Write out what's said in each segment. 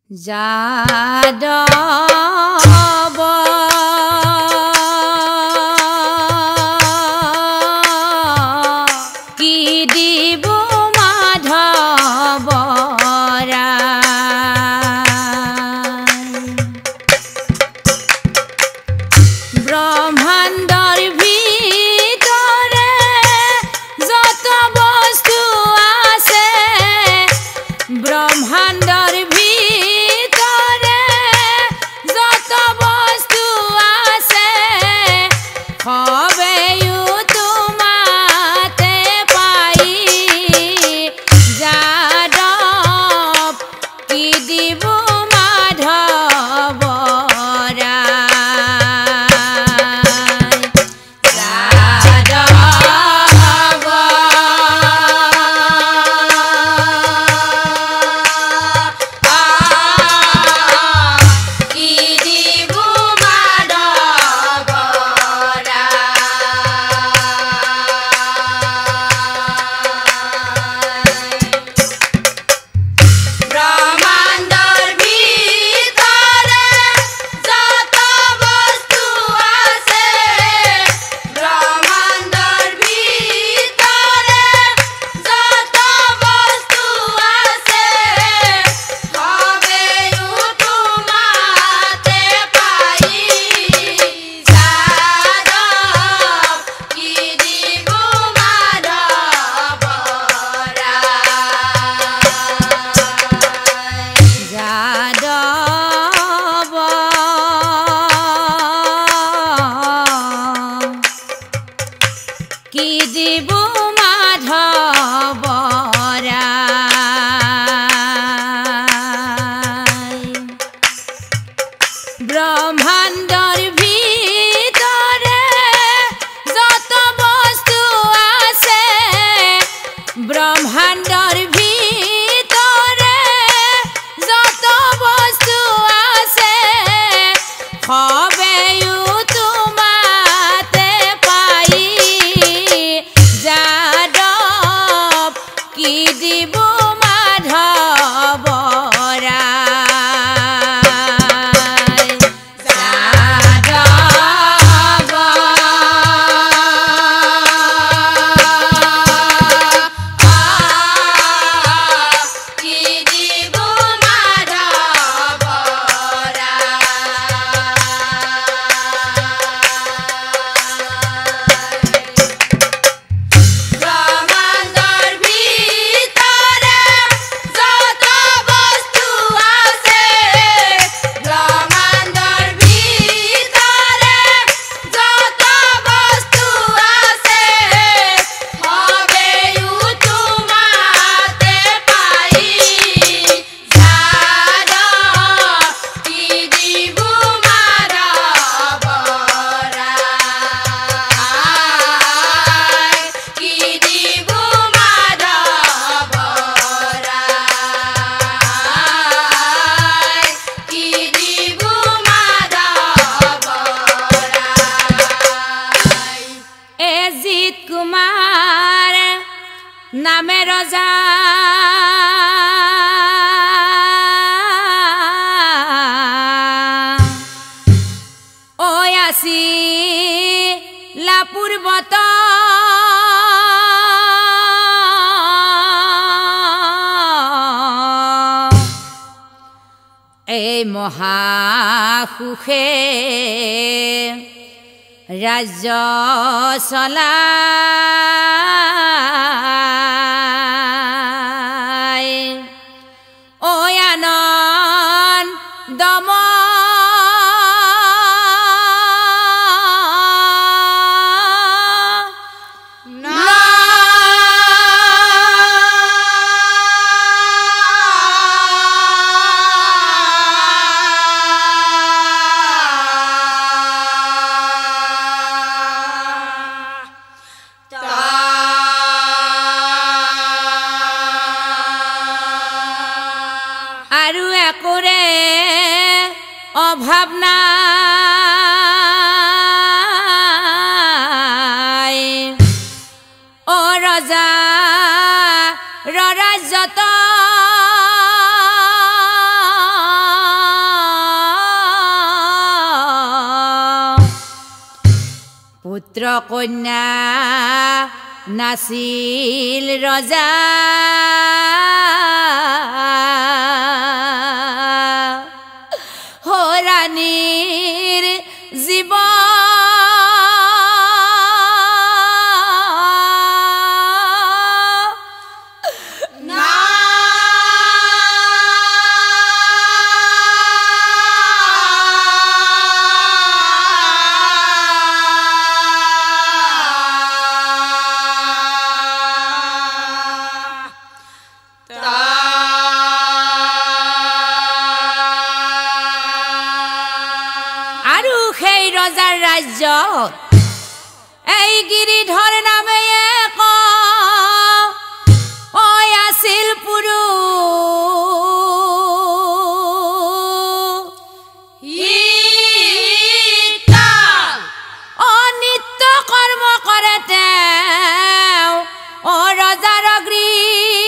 যাদৱ কি দিব মাধৱৰা ব্ৰহ্মাণ্ডৰ ভিতৰে যত বস্তু আছে ব্ৰহ্মাণ্ডৰ ভিতৰে যত বস্তু আছে সবেও তোমাতে পাই যাদৱ কি দিব মাধৱৰা কি দিব মাধৱৰা ব্ৰহ্মাণ্ডৰ ভিতৰে যত বস্তু আছে ব্ৰহ্মাণ্ডৰ ভিতৰে যত বস্তু আছে সবেও তোমাতে পাই যাদৱ কি দিব মাধৱৰা কুমাৰ নামে ৰজা ঐ আছিলা পূৰ্বত এই মহাসুখে ৰাজ্য চলাই ঐ আনন্দময় আৰু একোৰে অভাৱ নাই ও ৰজা ৰাজ্যত পুত্ৰ কন্যা নাছিল ৰজা হৰাণীৰ জীৱন ৰাজ্যত এই গিৰিধৰ নামে এক আছিল পুৰুষ অনিত্য কৰ্ম কৰে তেওঁ ৰজাৰ গৃহ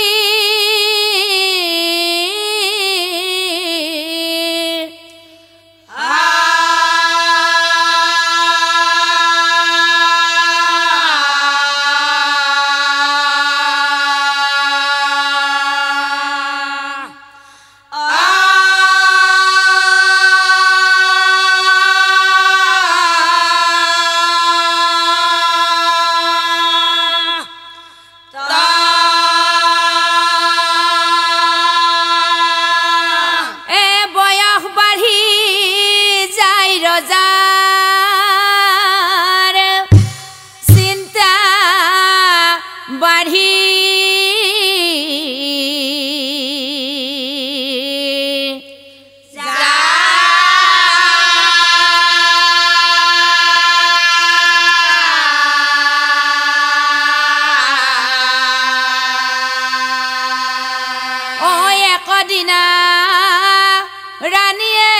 দিনা ৰাণীয়ে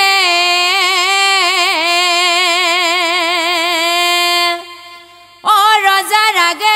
ৰজাৰ আগে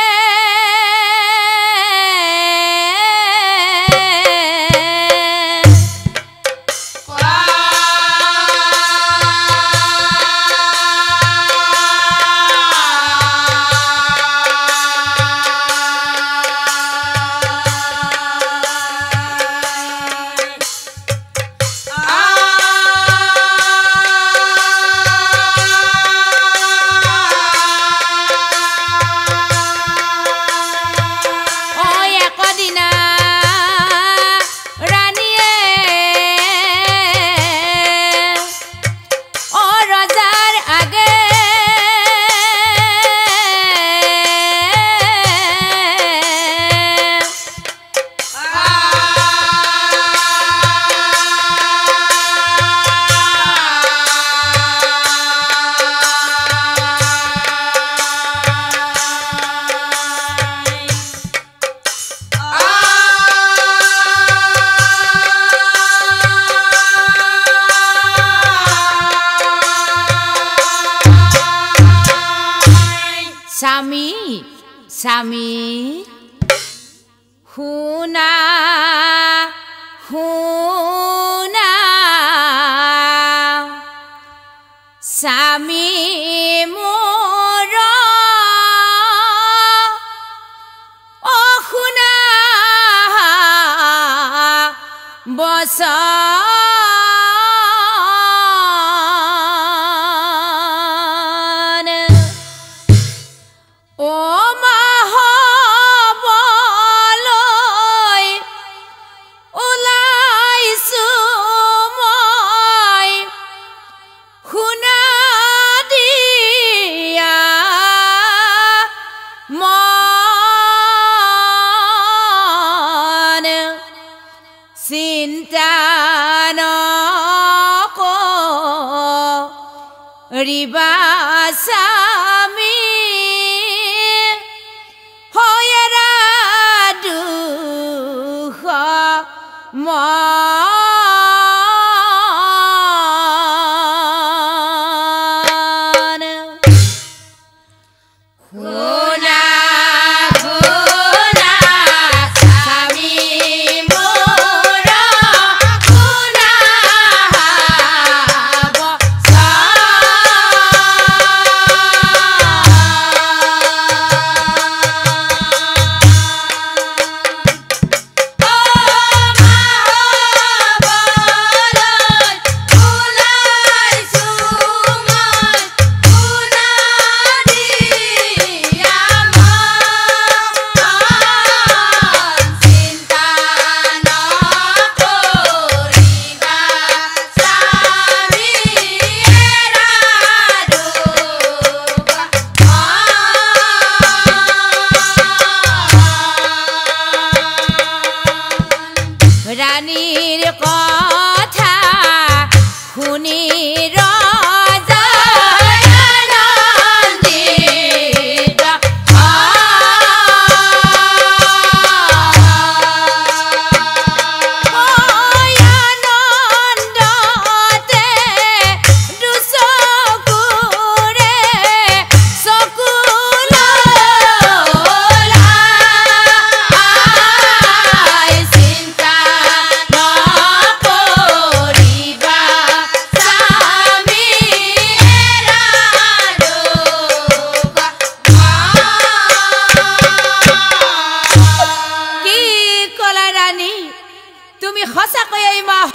স্বামী শুনা শুনা স্বামী মোৰ শুনা বচন চিন্তা নকৰিবা স্বামী হৈৰা দুখ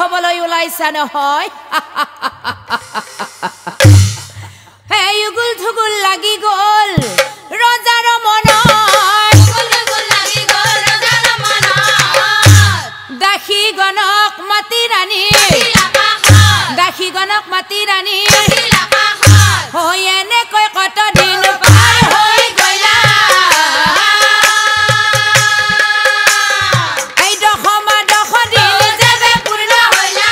হবলৈ ওলাইছা নহয় হে উগুল থুগুল লাগি গল ৰজাৰ মনত দাসী গণক মাতি ৰাণী দাসী গণক মাতি ৰাণী হৈ এনেকৈ কত দিন পাৰ হৈ গলা এই দশমা দশ দিন যেবে পূৰ্ণ হলা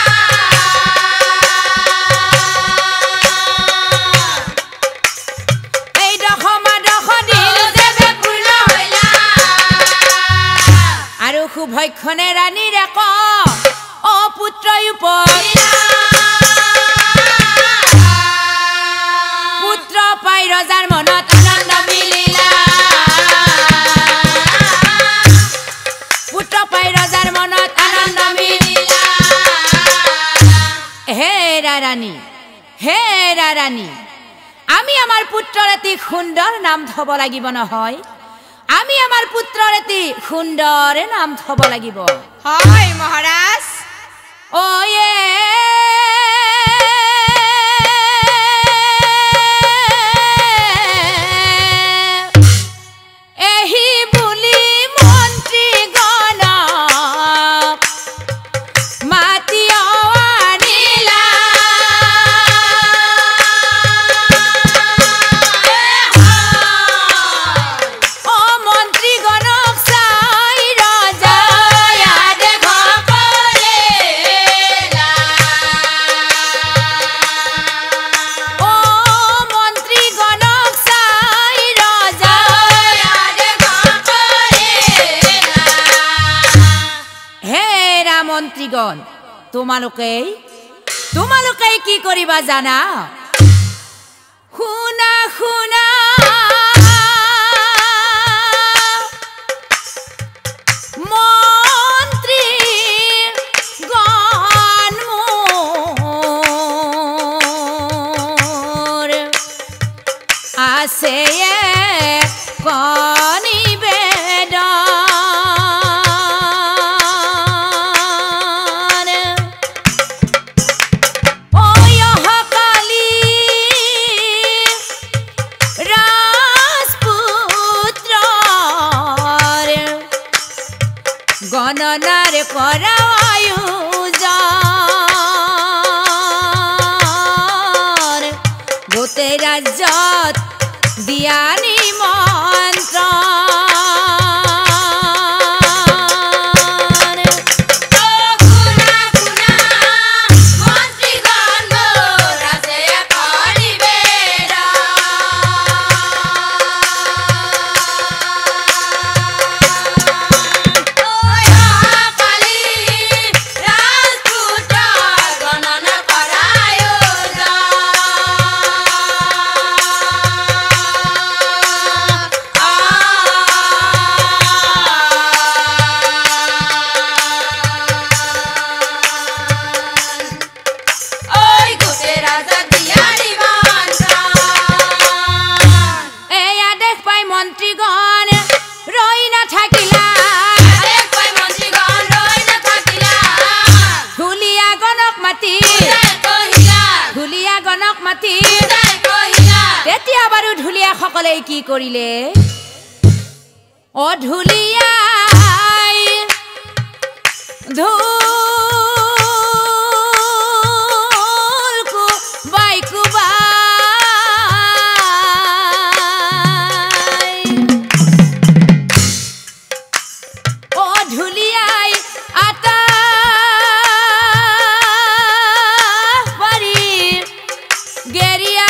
এই দশমা দশ দিন যেবে পূৰ্ণ হলা আৰু শুভক্ষণে ৰাণীৰে ক অ পুত্ৰ পুত্ৰ পাই ৰজাৰ মনত আনন্দ মিলিলা পুত্ৰ পাই ৰজাৰ মনত আনন্দ মিলিলা হে ৰাণী আমি আমাৰ পুত্ৰৰ এটি সুন্দৰ নাম থব লাগিব নহয় আমি আমাৰ পুত্ৰৰ এটি সুন্দৰ নাম থব লাগিব হয় মহাৰাজ ওয়ে এহি বুলি মন্ত্ৰী গণক মাতি আনিলা ও মন্ত্ৰী গণক চাই ৰজা মন্ত্ৰীগণ তোমালোকে কি কৰিবা জানা শুনা শুনা মন্ত্ৰী গণ মোৰ আছে কণী গণনার করা আয়োজন গোটেই রাজ্যত দিয়ানি মন্ত্র সকলে কি কৰিলে অধুলিয়াই ধুলকু বাইকুবাই অধুলিয়াই আতা পাৰি গেৰিয়া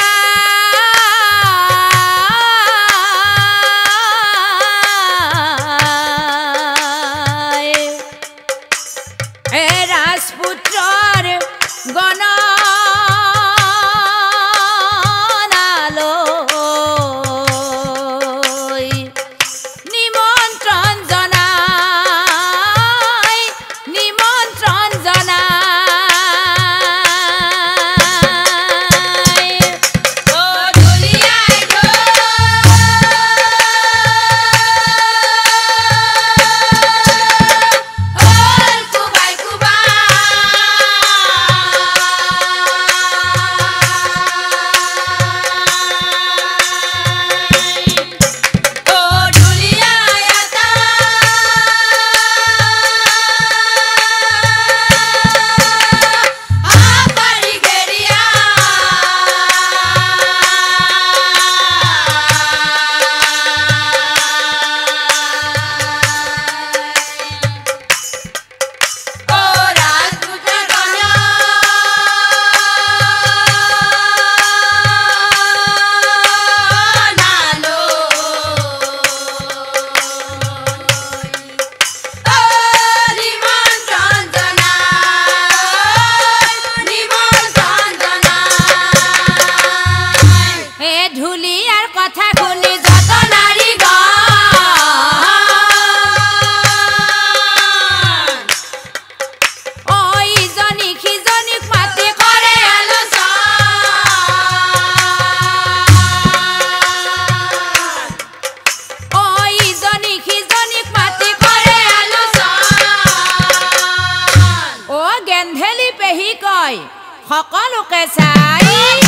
কয় সকলোকে চাই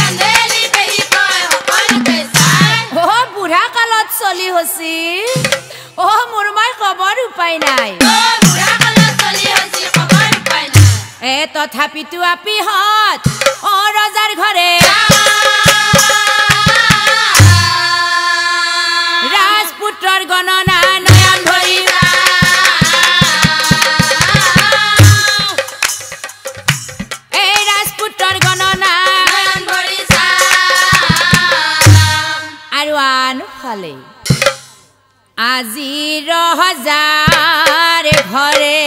বুঢ়া কালত চলি হচি মোৰ মাই কবৰ উপায় নাই তথাপিতো আপিহঁত ৰজাৰ ঘৰে ৰাজপুত্ৰৰ গণনা নয়ন ভৰি এই ৰাজপুত্ৰৰ গণনা আৰু আনফালে আজি ৰজাৰ ঘৰে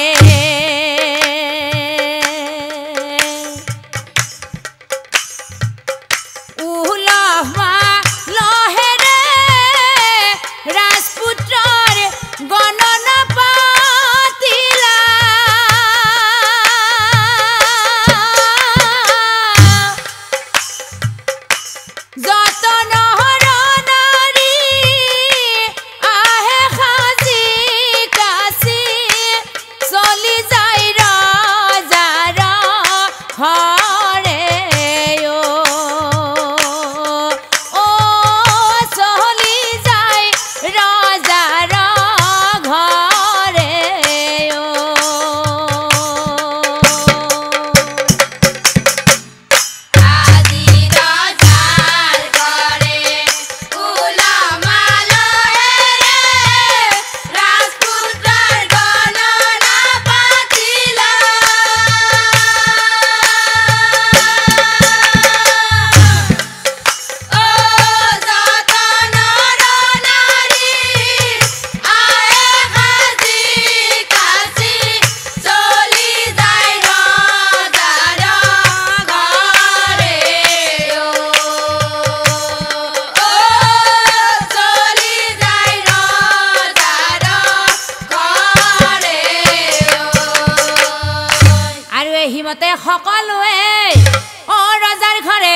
সকলোৱে ৰজাৰ ঘৰে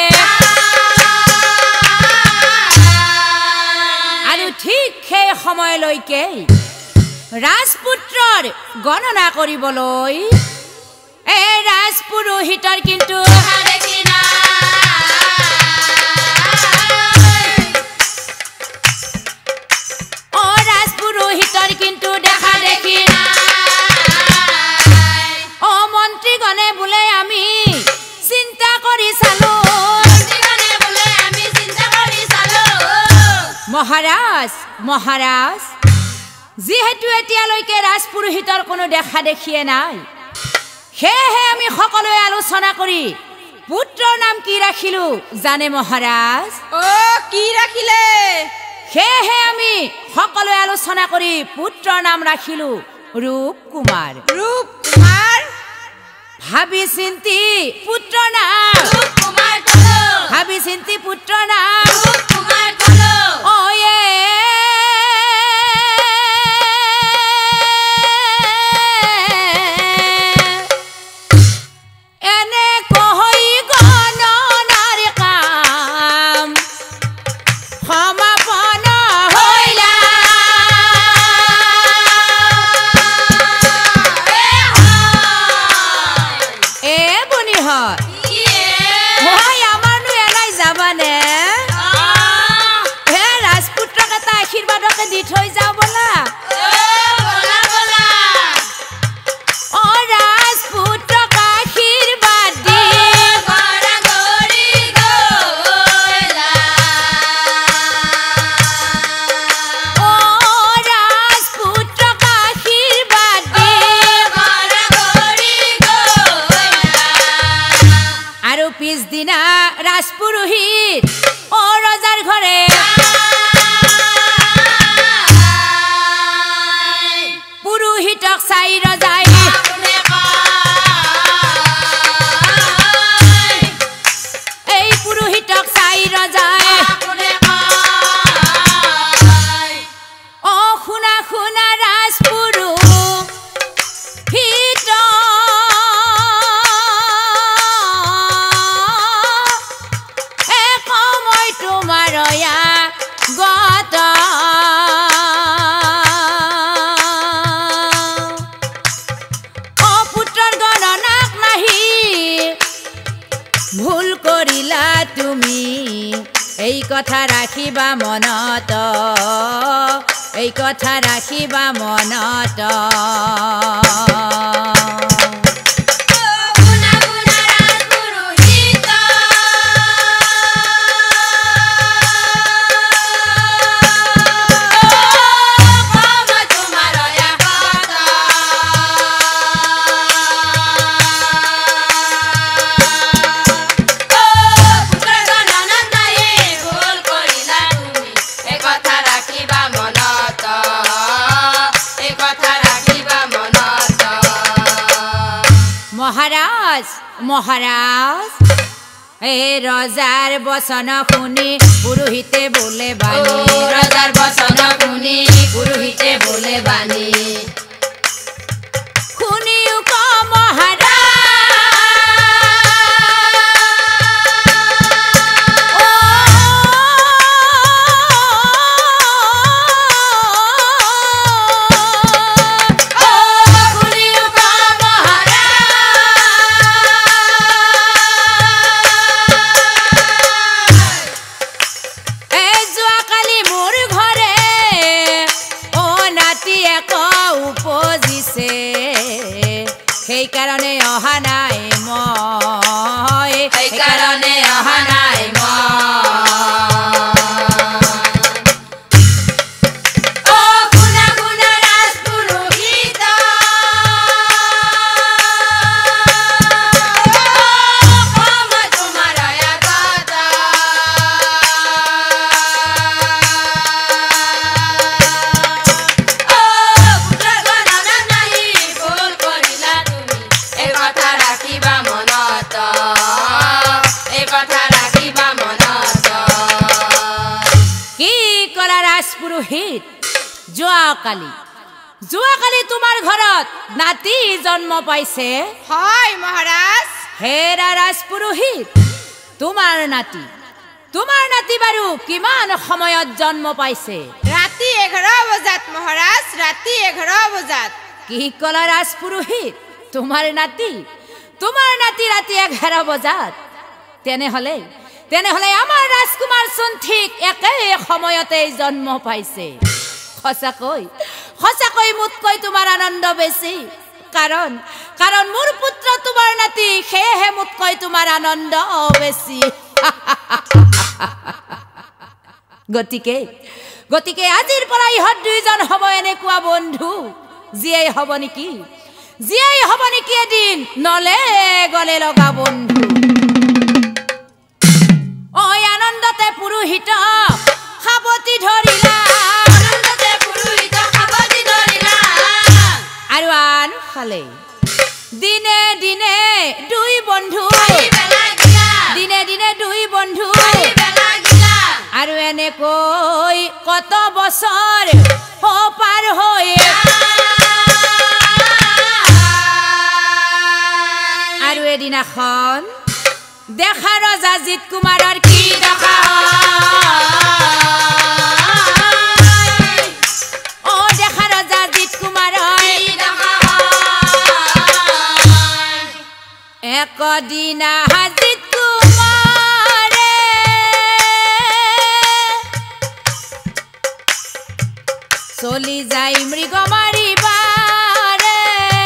আৰু ঠিক সেই সময়লৈকে ৰাজপুত্ৰৰ গণনা কৰিবলৈ এই ৰাজপুৰোহিতৰ কিন্তু ৰাজপুৰোহিতৰ কিন্তু দেখা দেখি মন্ত্ৰীগণে বোলে আমি চিন্তা কৰি চালো মহাৰাজ যিহেতু এতিয়ালৈকে ৰাজপুৰোহিতৰ কোনো দেখা দেখিয়ে নাই সেয়েহে আমি সকলোৱে আলোচনা কৰি পুত্ৰৰ নাম কি ৰাখিলো জানে মহাৰাজ কি ৰাখিলে সেয়েহে আমি সকলোৱে আলোচনা কৰি পুত্ৰৰ নাম ৰাখিলো ৰূপকুমাৰ ভাবি চিন্তি পুত্ৰৰ নাম ভাবি চিন্তি পুত্ৰৰ নাম এনে কহৈ গণনাৰ কাম সমাপন হৈলা আশীৰ্বাদকে দি থৈ যাও বলা ৰাজপুত্ৰক আশীৰ্বাদ দি ৰাজপুত্ৰক আশীৰ্বাদ দি আৰু পিছদিনা ৰাজপুৰোহিত ৰজাৰ ঘৰে পুৰোহিতক চাই ৰজাই এই পুৰোহিতক চাই ৰজাই শুনা শুনা ৰাজপুৰোহিত সময় তোমাৰ গত ভুল কৰিলা তুমি এই কথা ৰাখিবা মনত এই কথা ৰাখিবা মনত মহারাজ মহারাজ এ রজার বচন শুনি পুৰোহিতে বোলে বাণী ৰজাৰ বচন শুনি পুৰোহিতে বোলে বাণী শুনিও ক মহাৰাজ সেইকাৰণে অহা নাই মই সেইকাৰণে অহা নাই পুৰোহিত যোৱাকালি তোমাৰ ঘৰত নাতি জন্ম পাইছে হয় মহাৰাজ হেৰা ৰাজপুৰোহিত তোমাৰ নাতি বাৰু কিমান সময়ত জন্ম পাইছে ৰাতি 11 বজাত মহাৰাজ ৰাতি 11 বজাত কি ক'লা ৰাজপুৰোহিত তোমাৰ নাতি ৰাতি 11 বজাত তেনেহলে আমাৰ ৰাজকুমাৰ চোন ঠিক একে সময়তে জন্ম পাইছে সঁচাকৈ মোতকৈ তোমাৰ আনন্দ বেছি কাৰণ মোৰ পুত্ৰ তোমাৰ নাতি সেয়েহে মোতকৈ তোমাৰ আনন্দ বেছি গতিকে আজিৰ পৰা ইহঁত দুইজন হ'ব এনেকুৱা বন্ধু জীয়াই হ'ব নেকি এদিন নলে গলে লগা বন্ধু আনন্দতে পুৰোহিত সাৱটি ধৰিলা আৰু আনফালে দিনে দিনে দুই বন্ধু আৰু এনেকৈ কত বছৰ পাৰ হৈ আৰু এদিনাখন দেখা ৰজা জিত কুমাৰৰ কি দশা দেখা ৰজা জিত কুমাৰৰ একদিনা জিত কুমাৰে চলি যায় মৃগ মাৰিবাৰে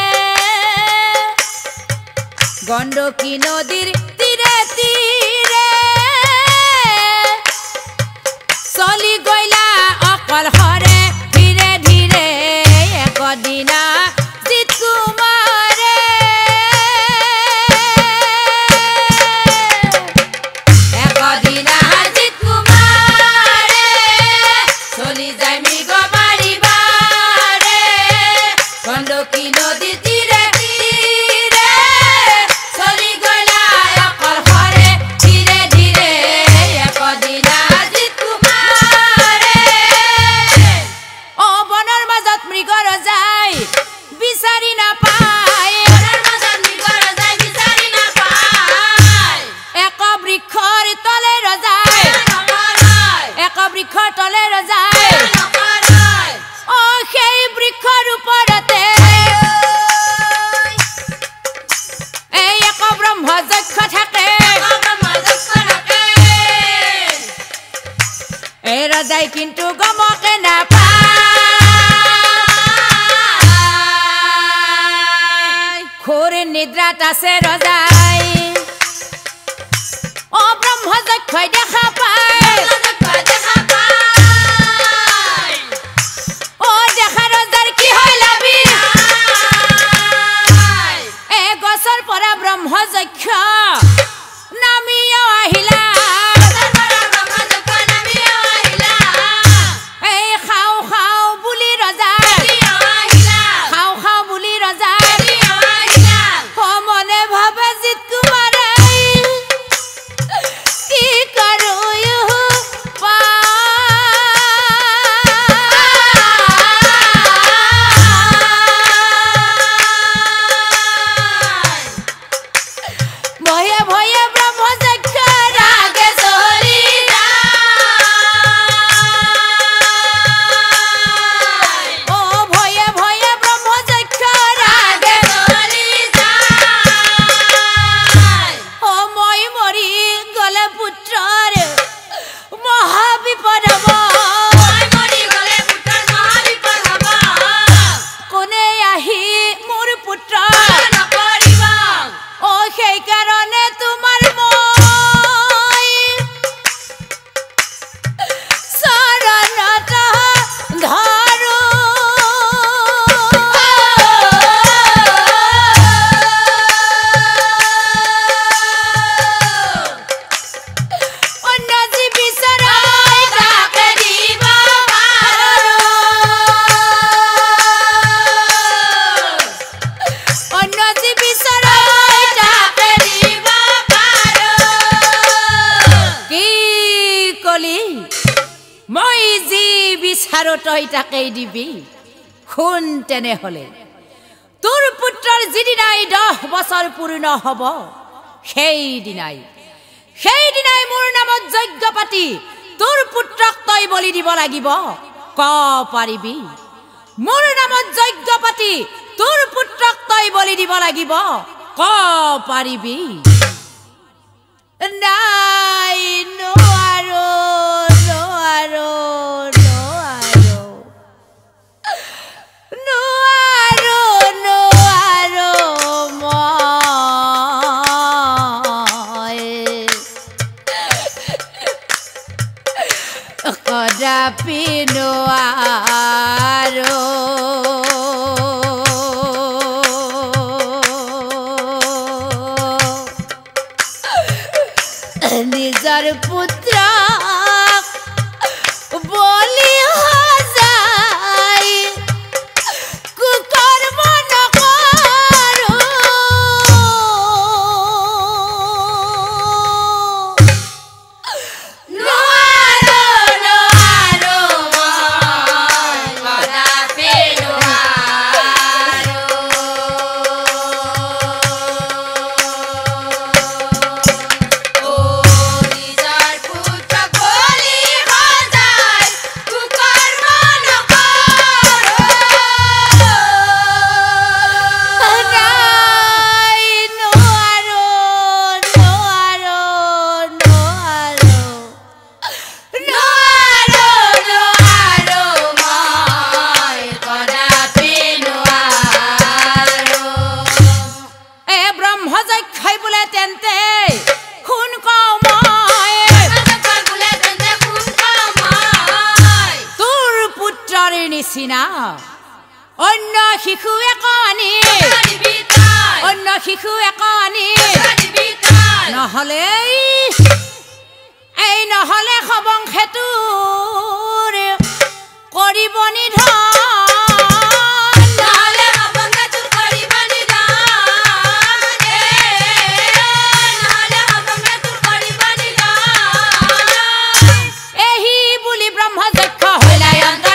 গণ্ডকী নদীৰ তীৰে চলি গইলা অকলশৰে ধীৰে ধীৰে একদিনা জিত কুমাৰে চলি যায় মৃগ মাৰিবাৰে গণ্ডকী নদীৰ তীৰে চলি গইলা অকলশৰে ৰজাই কিন্তু গমকে নাপায় ঘোৰ নিদ্ৰাত আছে ৰজাই অ ব্ৰহ্মযক্ষই দেখা পায় অ দেখা ৰজাৰ কি হয় লাভি এ গছৰ পৰা ব্ৰহ্মযক্ষ নামিও আহিলা তই তাকেই দিবি শুন তেনেহলে তোৰ পুত্ৰৰ যিদিনাই 10 বছৰ পূৰ্ণ হ'ব সেইদিনাই মোৰ নামত যজ্ঞ পাতি তোৰ পুত্ৰক তই বলি দিব লাগিব ক পাৰিবি মোৰ নামত যজ্ঞ পাতি তোৰ পুত্ৰক তই বলি দিব লাগিব ক পাৰিবি নাই নোৱাৰো কদাপি নোৱাৰো নিজৰ পুত্ৰক বলি সজাই কুকৰ্ম নকৰো নিচিনা অন্য শিশু একানি নহলে খবংখেতুৰ কৰিব নিধন এহি বুলি ব্ৰহ্মযক্ষ হইলা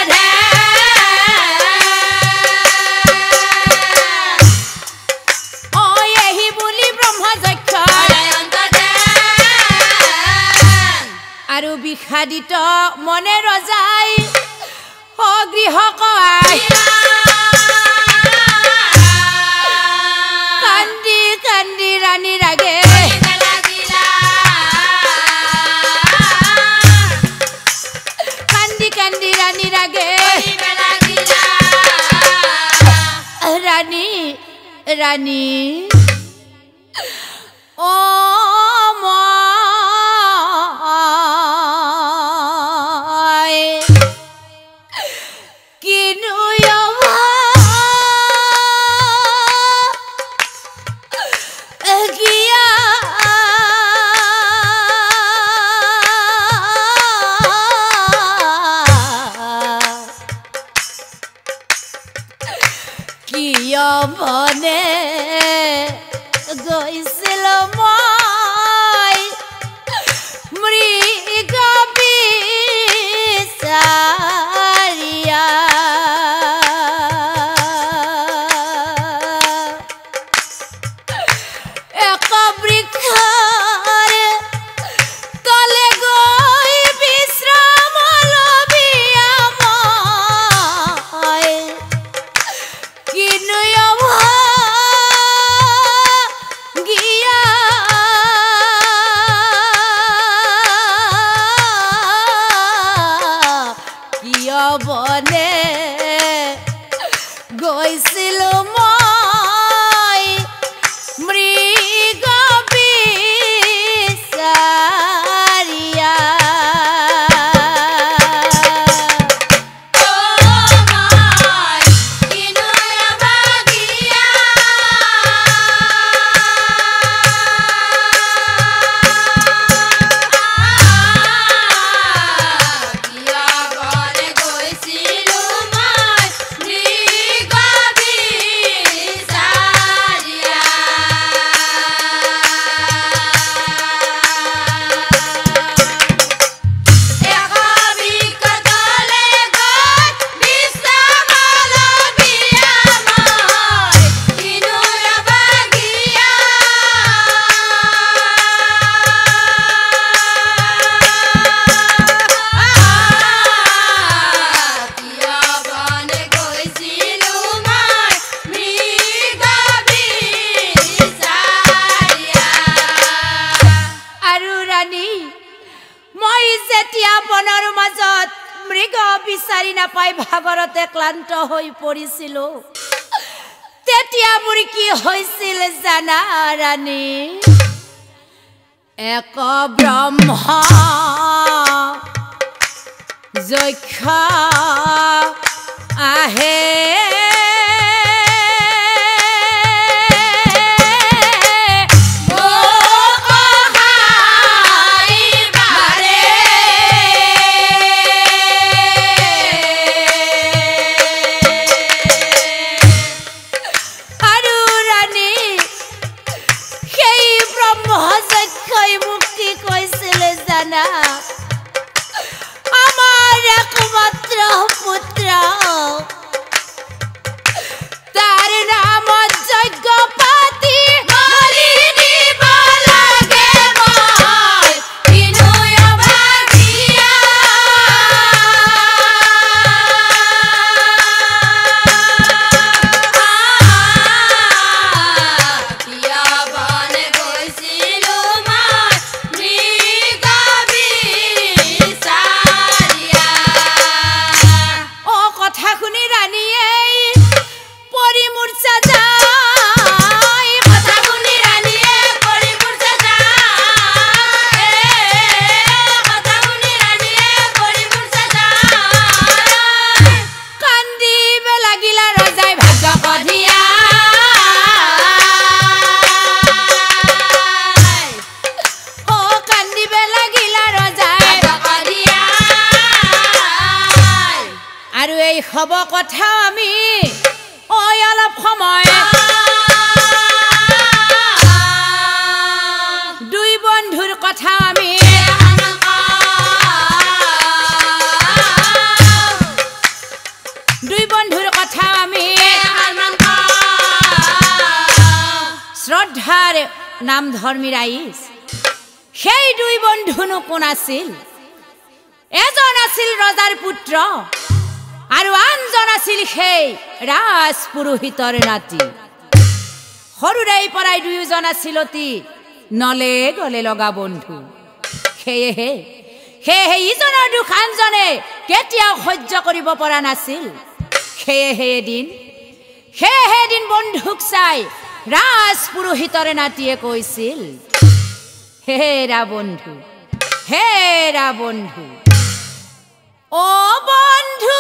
আৰু বিষাদিত মনে ৰজাই অগৃহ কয় কান্দি কান্দি ৰাণী ৰাগে কান্দি ৰাণী ও মই কিনো গিয়া কিয় মনে গৈছিল মই মৃগ বিচাৰিয়া এক বৃক্ষৰ তলে গৈ বিশ্ৰাম লবিয়া মই কিনো গিয়া কিয় বনে গৈছিলো মই মৃগ বিচাৰিয়া মৃগ বিচাৰি নাপাই ভাগৰতে ক্লান্ত হৈ পৰিছিলো তেতিয়া মোৰ কি হৈছিল জানা ৰাণী এক ব্ৰহ্মা যক্ষ আহে আমার একমাত্র পুত্র তার নাম যজ্ঞপতি বলি দিব লাগে মই কিনো ভাগিয়া কিয়া বনে গৈছিলো মই মৃগ বিচাৰিয়া ও কথা শুনি ৰাণীয়ে পৰি মূৰ্ছা যায় কথা শুনি ৰাণীয়ে পৰি মূৰ্ছা যায় কথা শুনি ৰাণীয়ে পৰি মূৰ্ছা যায় কান্দিব লাগিলা ৰজাই ভাগ্য কধিয়া ও কান্দিব লাগিলা ৰজাই কধিয়া আৰু এই হব কথা আমি ওই অলপ সময় দুই বন্ধুৰ কথা আমি দুই বন্ধুৰ কথা আমি শ্ৰদ্ধাৰ নাম ধৰ্মী ৰাইজ সেই দুই বন্ধুনো কোন আছিল এজন আছিল ৰজাৰ পুত্ৰ আৰু আনজন আছিল সেই ৰাজ পুৰোহিতৰ নাতি সৰুৰেই পৰাই দুয়োজন আছিল অতি নলে গলে লগা বন্ধু সেয়েহে ইজনৰ দুখ আনজনে কেতিয়াও সহ্য কৰিব পৰা নাছিল সেয়েহে এদিন বন্ধুক চাই ৰাজপুৰোহিতৰে নাতিয়ে কৈছিল হেৰা বন্ধু অ বন্ধু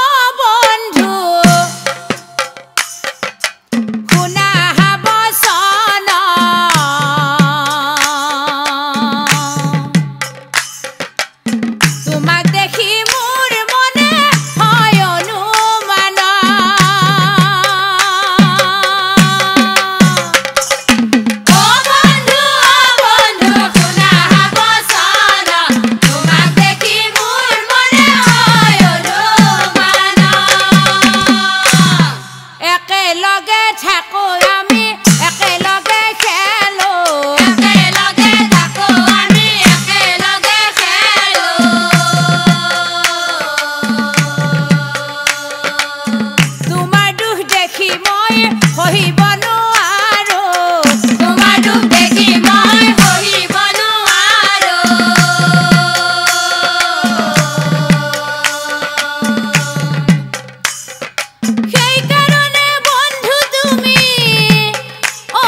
শুনা বচন তোমাক দেখি মোৰ মনে হয় অনুমান অ বন্ধু শুনা বচন তোমাক দেখি মোৰ মনে হয় অনুমান একেলগে থাকো আমি একেলগে খেলো একেলগে থাকো আমি একেলগে খেলো তোমাৰ দুখ দেখি মই সহিব নোৱাৰো তোমাৰ দুখ দেখি মই সহিব নোৱাৰো সেইকাৰণে বন্ধু তুমি অ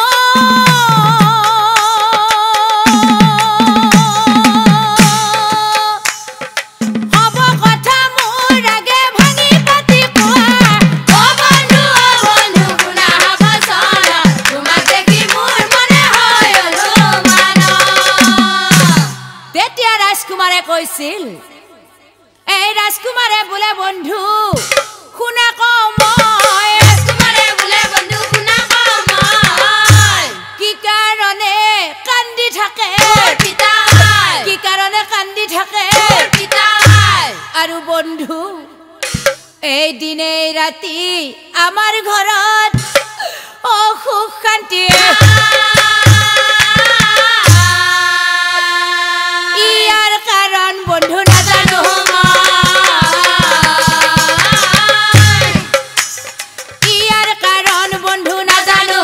হব কথা মোৰ আগে ভাঙি পাতি কোৱা অ বন্ধু শুনা বচন তোমাক দেখি মোৰ মনে হয় অনুমান তেতিয়া ৰাজকুমাৰে কৈছিল এই ৰাজকুমাৰে বোলে বন্ধু শুনা কওঁ মই ৰাজকুমাৰে বোলে বন্ধু শুনা কওঁ মই কি কাৰণে কান্দি থাকে মোৰ পিতাই কি কাৰণে কান্দি থাকে মোৰ পিতাই আৰু বন্ধু এই দিনে ৰাতি আমাৰ ঘৰত অসুখ শান্তি ইয়াৰ কাৰণ বন্ধু নাজানো ইয়াৰ কাৰণ বন্ধু নাজানো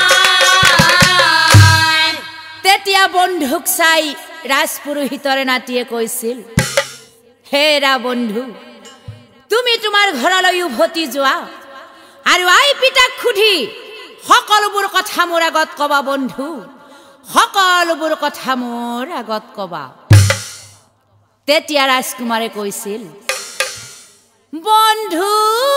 তেতিয়া বন্ধুক চাই ৰাজপুৰোহিতৰে নাতিয়ে কৈছিল হেৰা বন্ধু তুমি তোমাৰ ঘৰলৈ উভতি যোৱা আৰু আই পিতাক সুধি সকলোবোৰ কথা মোৰ আগত কবা বন্ধু সকলোবোৰ কথা মোৰ আগত কবা তেতিয়া ৰাজকুমাৰে কৈছিল বন্ধু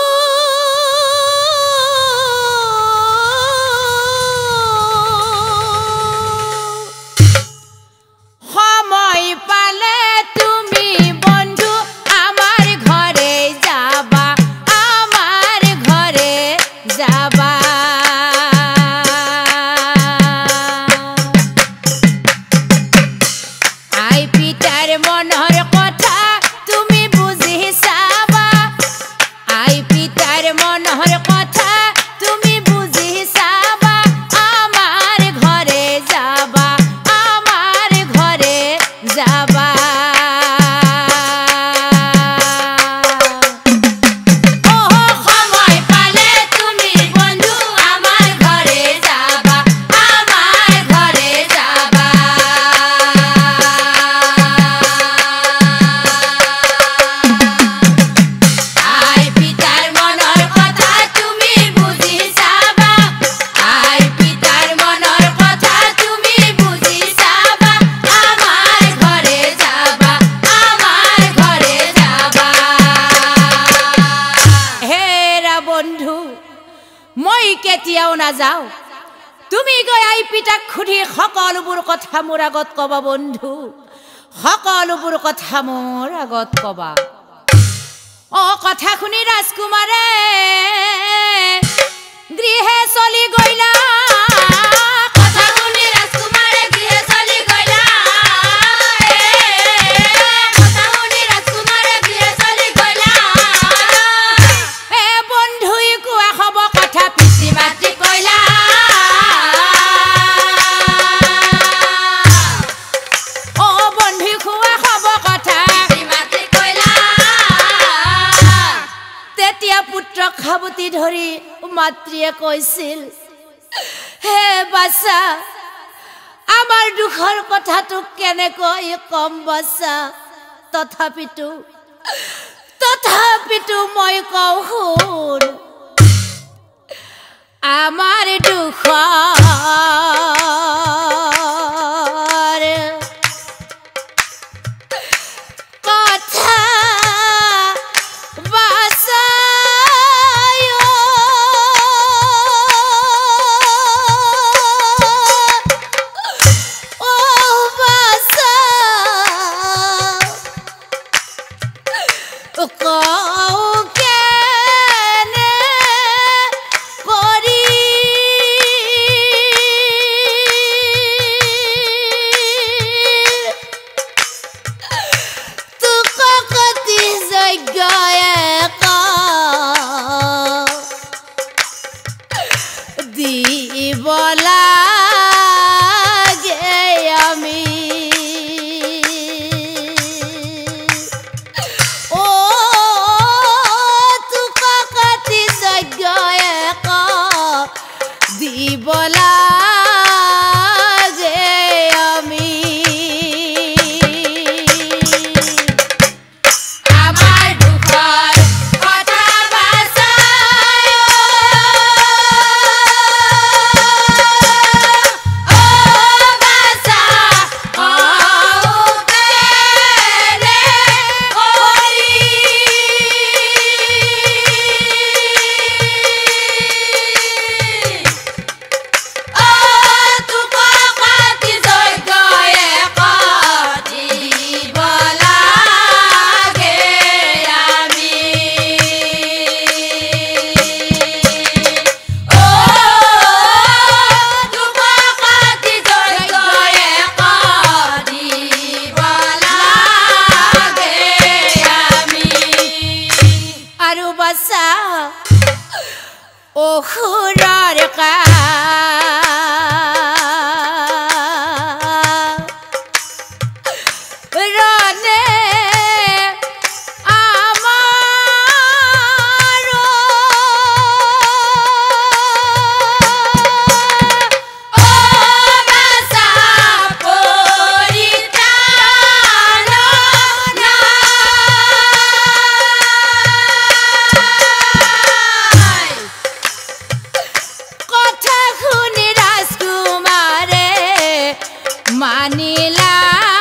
সময় পালে তুমি বন্ধু আমার ঘরে যাবা আই পিতার মনৰ কথা তুমি বুঝি চাবা আই পিতার মনৰ কথা তুমি বুঝি চাবা আমার ঘরে যাবা সময় পালে তুমি বন্ধু আমার ঘরে যাবা আই পিতার মনের কথা তুমি বুঝি চাবা আই পিতার মনের কথা তুমি বুঝি চাবা আমার ঘরে যাবা হেৰা বন্ধু মই কেতিয়াও নাযাও তুমি গৈ আই পিতাক খুধি সকলোবোৰ কথা মোৰ আগত কবা বন্ধু সকলোবোৰ কথা মোৰ আগত কবা অ কথা শুনি ৰাজকুমাৰে গৃহে চলি গইলা কথা শুনি ৰাজকুমাৰে গৃহে চলি গইলা কথা শুনি ৰাজকুমাৰে গৃহে চলি গইলা বন্ধুই কোৱা হব কথা পিতৃ মাতৃ কইলা অ বন্ধুই কোৱা হব কথা মাতৃ কইলা তেতিয়া পুত্ৰক খাবতি ধৰি মাতৃয়ে কৈছিল হে বাছা আমাৰ দুখৰ কথাটো কেনেকৈ কম বাছা তথাপিতো মই কওঁ শুন আমার দুখৰ কথা বাছাই ও বাছা অসুৰৰ কাৰণে আমাৰ বাছা পৰিত্ৰাণ মানিলা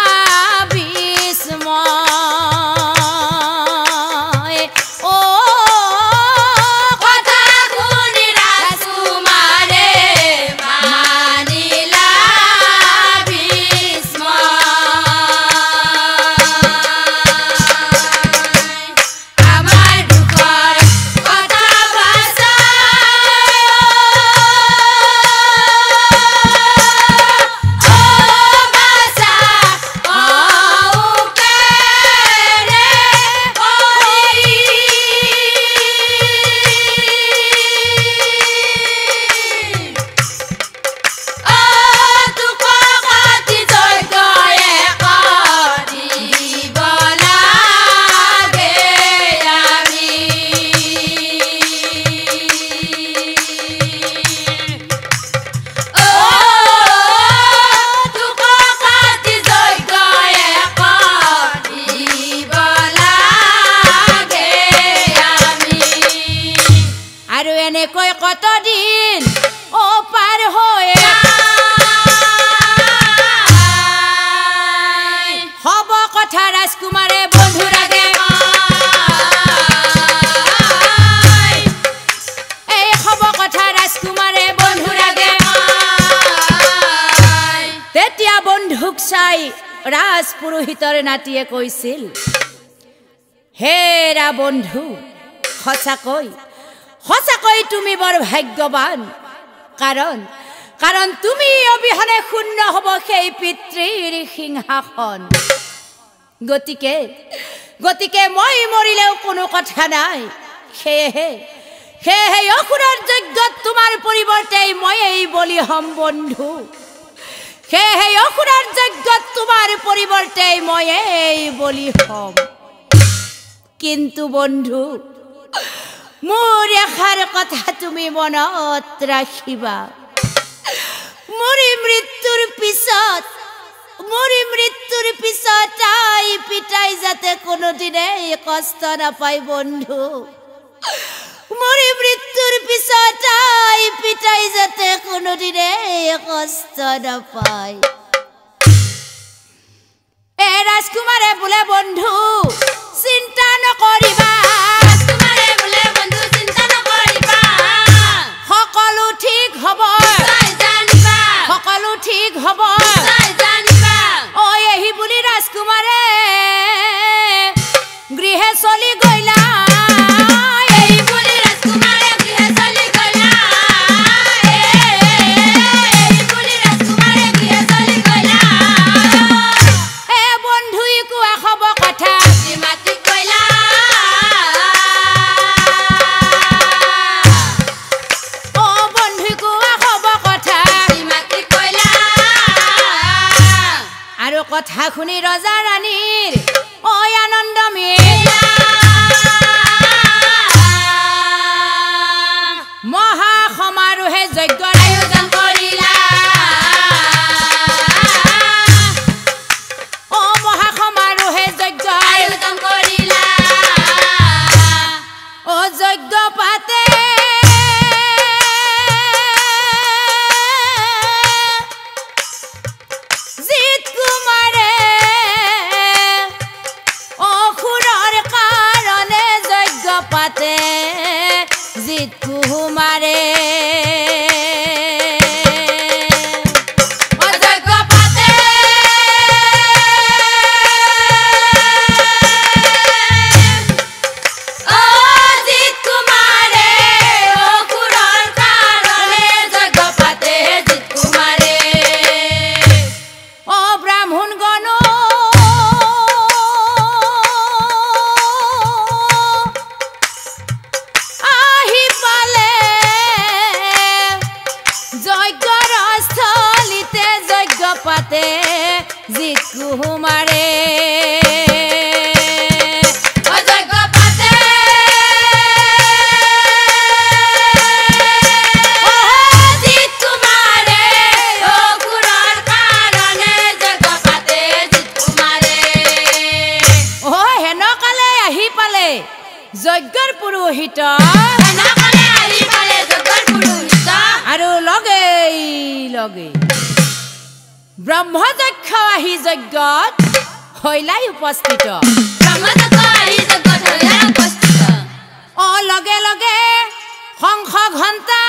বিস্ময় ও কথা শুনি রাজকুমারে মানিলা বিস্ময় আমার দুখৰ কথা এনেকৈ কতদিন ও পাৰ হৈ হব কথা ৰাজকুমাৰে বন্ধুৰ আগে এই হব কথা ৰাজকুমাৰে বন্ধুৰ আগে তেতিয়া বন্ধুক চাই ৰাজপুৰোহিতৰ নাতিয়ে কৈছিল হেৰা বন্ধু সঁচাকৈ সঁচাকৈ তুমি বৰ ভাগ্যৱান কাৰণ কাৰণ তুমি অবিহনে শূন্য হ'ব সেই পিতৃৰ সিংহাসন গতিকে গতিকে মই মৰিলেও কোনো কথা নাই সেয়েহে অসুৰৰ যজ্ঞত তোমাৰ পৰিৱৰ্তে মই এই বলি হম বন্ধু সেয়েহে অসুৰৰ যজ্ঞত তোমাৰ পৰিৱৰ্তে মই এই বলি হম কিন্তু বন্ধু মোৰ এষাৰ কথা তুমি মনত ৰাখিবা মোৰ মৃত্যুৰ পিছত তাই পিতাই যাতে কোনোদিনে কষ্ট নাপায় বন্ধু মোৰ মৃত্যুৰ পিছতাই পিতাই যাতে কোনোদিনে কষ্ট নাপায় এ ৰাজকুমাৰে বোলে বন্ধু চিন্তা নকৰিবা ৰাজকুমাৰে বোলে বন্ধু চিন্তা নকৰিবা সকলো ঠিক হ'ব চাই জানিবা সকলো ঠিক হ'ব চাই জানিবা ঐ এহি বুলি ৰাজকুমাৰে গৃহে চলি গইলা এই বুলি ৰাজকুমাৰে গৃহে চলি গলা এই বুলি ৰাজকুমাৰে গৃহে চলি গলা এ বন্ধুই কোৱা খব কথা শ্ৰীমতী কইলা ও বন্ধুই কোৱা খব কথা শ্ৰীমতী কইলা আৰু কথা শুনি ৰজা ৰাণীৰ ঐ আনন্দ মেলা মহা সমাৰোহে যজ্ঞ আয়োজন কৰিলা ও মহা সমাৰোহে যজ্ঞ আয়োজন কৰিলা ও যজ্ঞ পাতে জিত কুমাৰে অসুৰৰ কাৰণে যজ্ঞ পাতে জিত কুমাৰে অযজ্ঞ পাতে অজিত কুমাৰে অসুৰৰ কাৰণে যজ্ঞ পাতে জিত কুমাৰে ও ব্ৰাহ্মণ গণ আহি পালে যজ্ঞৰ স্থলীতে যজ্ঞ পাতে জিত কুমাৰে অযজ্ঞ পাতে অজিত কুমাৰে অসুৰৰ কাৰণে যজ্ঞ পাতে জিত কুমাৰে ও হেনকালে আহি পালে যজ্ঞৰ পুৰোহিত এনেকলে আহি পালে যজ্ঞৰ পুৰোহিত আৰু লগেই লগে ব্ৰহ্মযক্ষ আহি যজ্ঞত হৈলাই উপস্থিত ব্ৰহ্মযজ্ঞ আহি যজ্ঞত হৈলাই উপস্থিত ও লগে লগে শংখ ঘণ্টা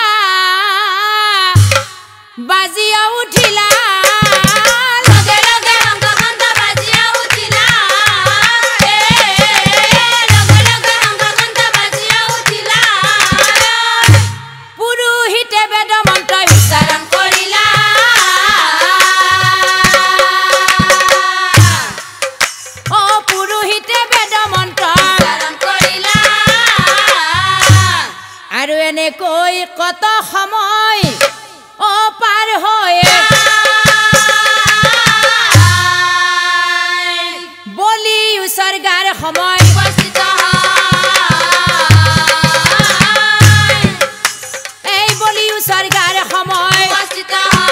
বাজিয়া উঠিলা লগে লগে শংখ ঘণ্ট বাজিয়া উঠিলা লগে লগে শংখ ঘণ্ট বাজিয়া উঠিলা পুৰোহিতে বেদ মন্ত্ৰ উচ্চাৰণ কৰিলা ও পুৰোহিতে বেদ মন্ত্ৰ উচ্চাৰণ কৰিলা আৰু এনেকৈ কত সময় ও পাৰ হৈ বলি উচৰ্গাৰ সময় উপস্থিত এই বলি উচৰ্গাৰ সময় উপস্থিত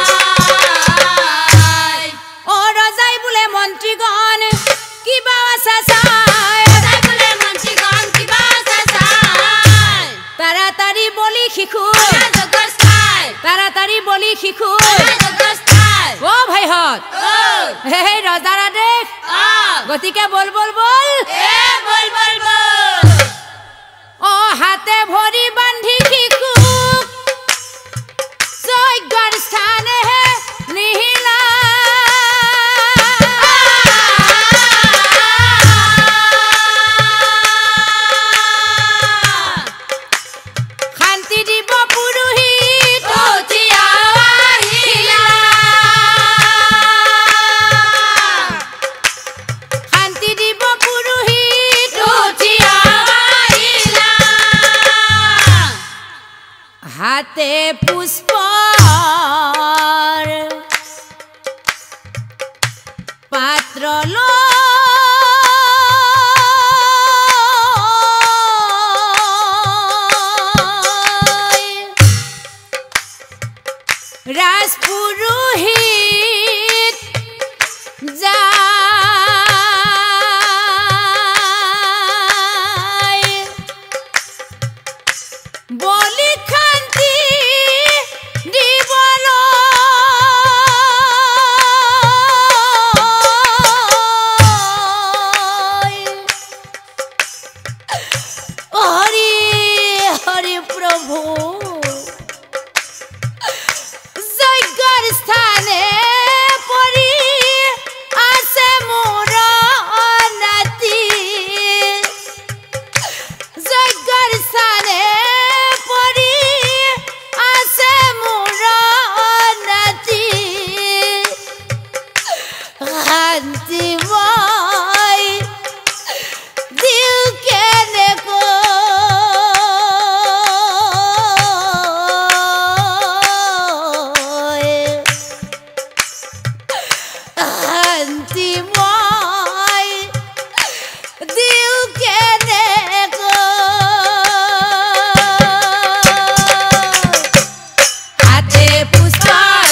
ও ৰজাই বোলে মন্ত্ৰীগণ কিবা আছে চাই তাই বোলে মন্ত্ৰীগণ কিবা আছে চাই তাড়াতাড়ি বলি শিশু যজ্ঞ চাই তাড়াতাড়ি বলি শিশু যজ্ঞ চাই ও ভাইহঁত হে ৰজাৰ আদেশ গতিকে বল বল বল এ বল বল বল ও হাতে ভৰি বান্ধি শিশুক যজ্ঞৰ স্থানেহে নিহিলা শান্তি দিব পুৰোহিত উঠিয়া আহিলা শান্তি দিব পুৰোহিত উঠিয়া আহিলা হাতে পুষ্প পাত্ৰ ৰাজপুৰোহিত যায় বলি খা শান্তি মই দিও কেনেকৈ শান্তি মই দিও কেনেকৈ হাতে পুষ্পৰ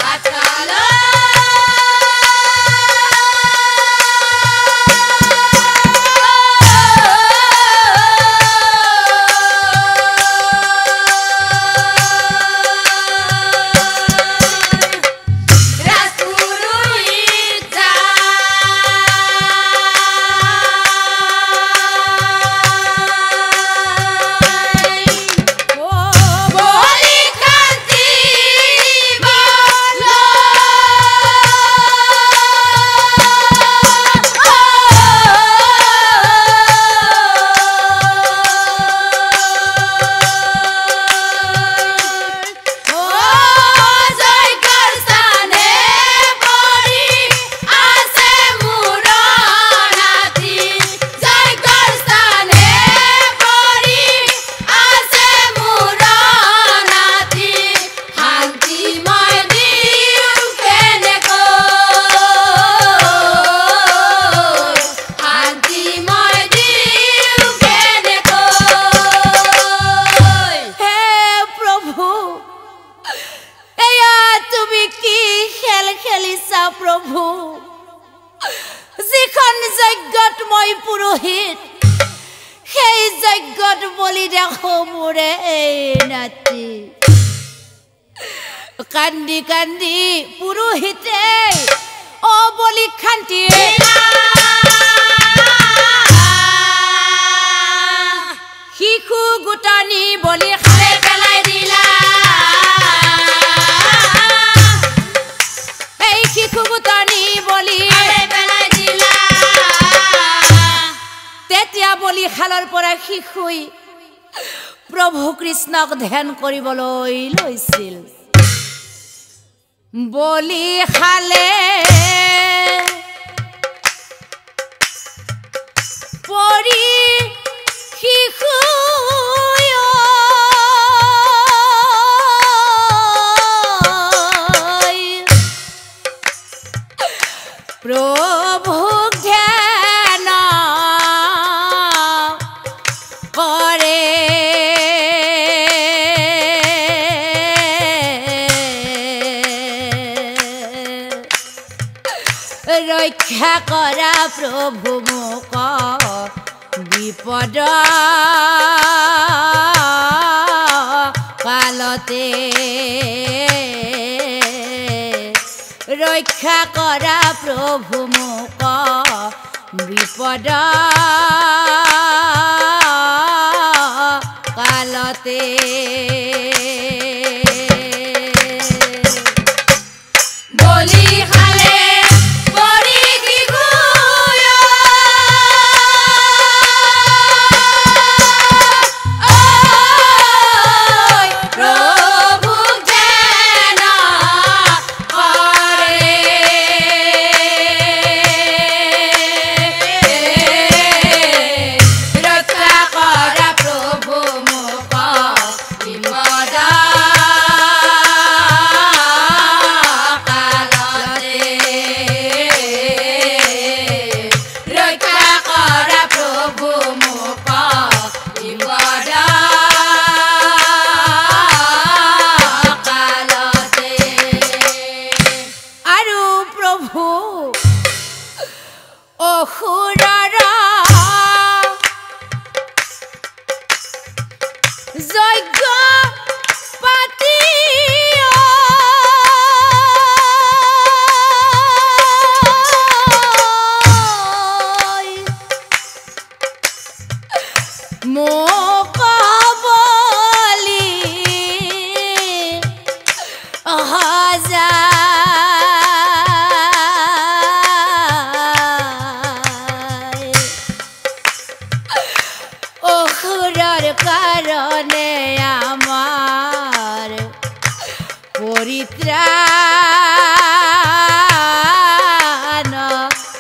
প্ৰভু যিখন যজ্ঞত মই পুৰোহিত সেই যজ্ঞত বলি দেখো মোৰে নাতি কান্দি কান্দি পুৰোহিতে অ বলি খান্তি শিশু গোটানি বলি খালে পেলাই দিলা শিশু গোটানি বলি পেলাই দিলা তেতিয়া বলি খালৰ পৰা শিশুই প্ৰভু কৃষ্ণক ধ্যান কৰিবলৈ লৈছিল বলি খালে পৰি শিশু প্ৰভুক ধ্যান কৰে ৰক্ষা কৰা প্ৰভু মোক বিপদ কালতে ৰক্ষা কৰা প্ৰভু মোক বিপদ কালতে বলি খালে পৰি শিশু যজ্ঞ পাতি মোক বলি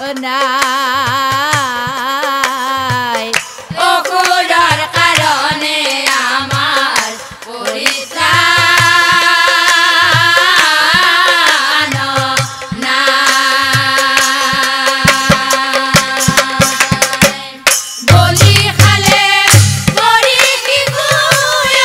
নাই অসুৰৰ কাৰণে আমাৰ পৰিত্ৰাণ নাই বলি খালে মৰি শিশুৰ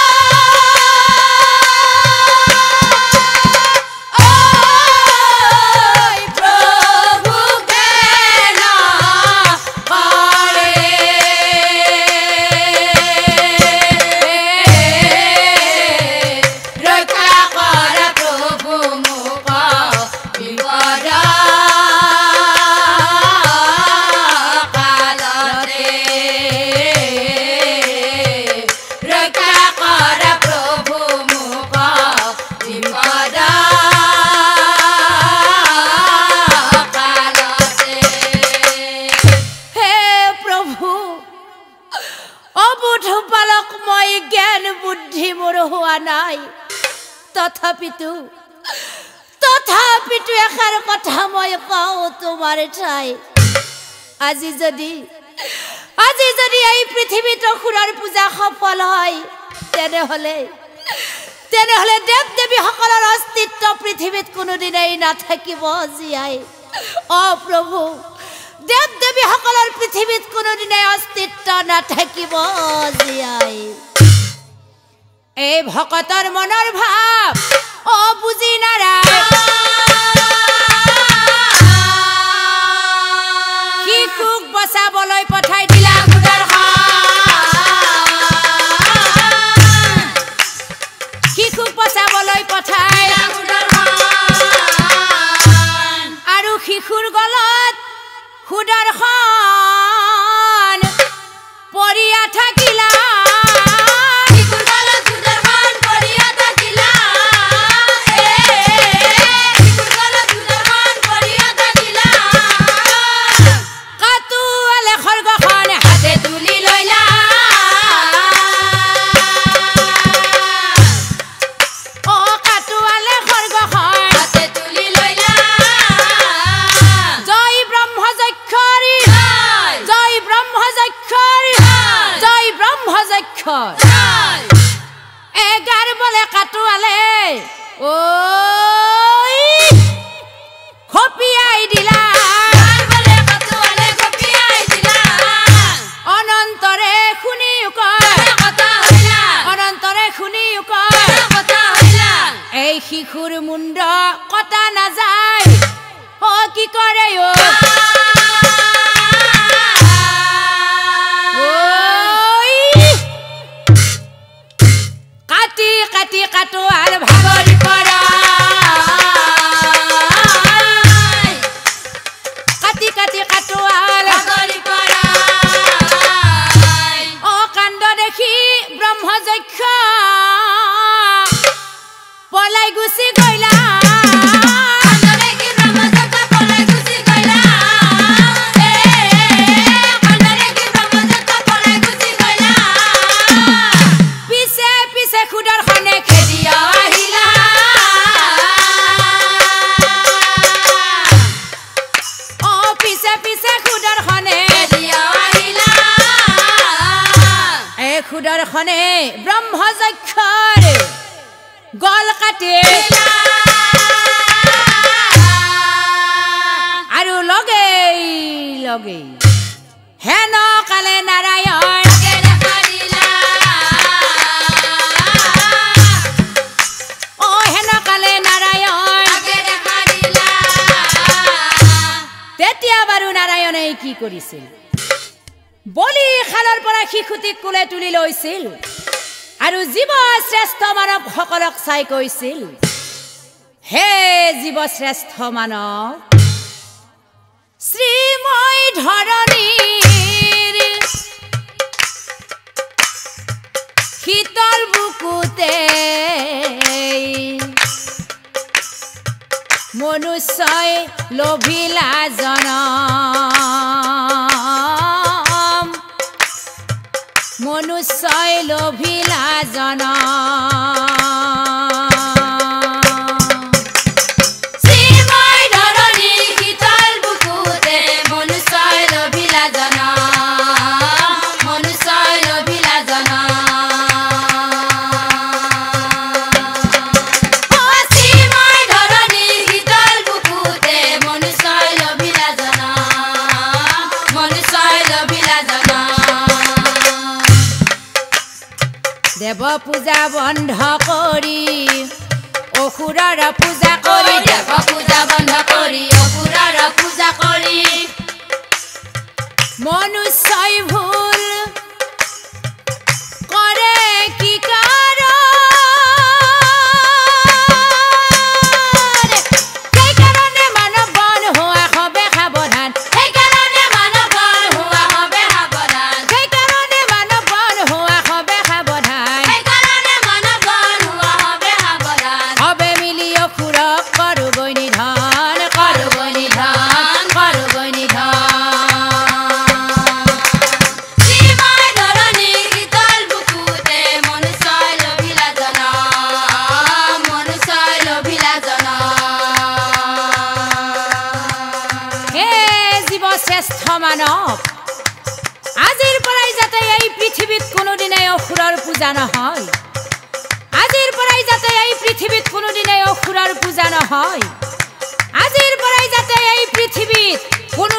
তথাপিতো এষাৰ কথা মই কওঁ তোমাৰ ঠাই আজি যদি এই পৃথিৱীত অসুৰৰ পূজা সফল হয় তেনেহলে দেৱ দেৱীসকলৰ অস্তিত্ব পৃথিৱীত কোনোদিনেই নাথাকিব জীয়াই প্ৰভু দেৱ দেৱীসকলৰ পৃথিৱীত কোনোদিনেই অস্তিত্ব নাথাকিব জীয়াই এই ভকতৰ মনৰ ভাৱ বুজি নাৰায় শিশুক বচাবলৈ পঠাই দিলা শিশুক বচাবলৈ পঠাই আৰু শিশুৰ গলত সুদৰ্শন পৰিয়া থাকিলা এগাৰ বলে কাটুৱালে খপিয়াই দিলা অনন্তৰে শুনি এই শিশুৰ মুণ্ড কটা নাযায় কি কৰে কাটি কাটুৱাৰ ভাগৰি পৰা কাটি কাটুৱাৰ ভাগৰি পৰা কাণ্ড দেখি ব্ৰহ্মযক্ষ পলাই গুচি গইলা সুদৰ্শনে ব্ৰহ্মযক্ষৰ গল কাটে আৰু লগেই হেন কালে নাৰায়ণ হেন কালে নাৰায়ণ তেতিয়া বাৰু নাৰায়ণে কি কৰিছিল বলি খালৰ পৰা শিশুটিক কোলে তুলি লৈছিল আৰু জীৱ শ্ৰেষ্ঠ মানৱ সকলক চাই কৈছিল হে জীৱ শ্ৰেষ্ঠ মানৱ শ্ৰীময় ধৰণীৰ শীতল বুকুতে মনুষ্যই লোভিলা জনম মনুষ্যই লোভিলা জনম শ্ৰীময় ধৰণীৰ শীতল বুকুতে দেৱ পূজা বন্ধ কৰি অসুৰৰ পূজা কৰি দেৱ পূজা বন্ধ কৰি অসুৰৰ পূজা কৰি মনুষ্যই ভুল কৰে কি কাৰণ সেইকাৰণে মানৱ বন হোৱা হবে সাৱধান সেইকাৰণে মানৱ বন হোৱা হবে সাৱধান সেইকাৰণে মানৱ বন হোৱা হবে সাৱধান সেইকাৰণে মানৱ বন হোৱা হবে সাৱধান হবে মিলি অসুৰক কৰোগৈ নিধন কৰোগৈ নিধন কৰোগৈ নিধন শ্ৰেষ্ঠ মানৱ আজিৰ পৰাই যাতে এই পৃথিৱীত কোনোদিনে অসুৰৰ পূজা নহয় আজিৰ পৰাই যাতে এই পৃথিৱীত কোনোদিনে অসুৰৰ পূজা নহয় আজিৰ পৰাই যাতে এই পৃথিৱীত কোনো